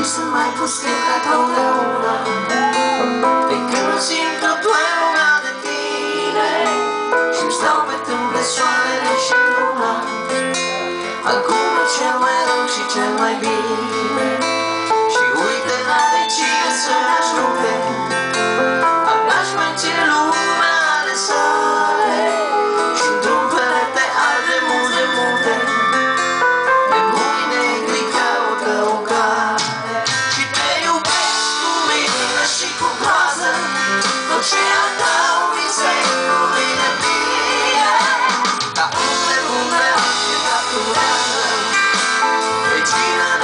sunt mai pustiu ca totdeauna. De când nu simt totul legat de tine și-mi stau pe tâmple soarele și luna. Acum e cel mai rău și cel mai bine și uite n-are cine să ajute. Abia-și merge lumea de sale și într-un perete albe muze mute. De mâine îi caută o cale și te iubesc cu mine și cu groază. Tot ce al tău mi se cuvine bine. Dar umple, umple, și capturează regina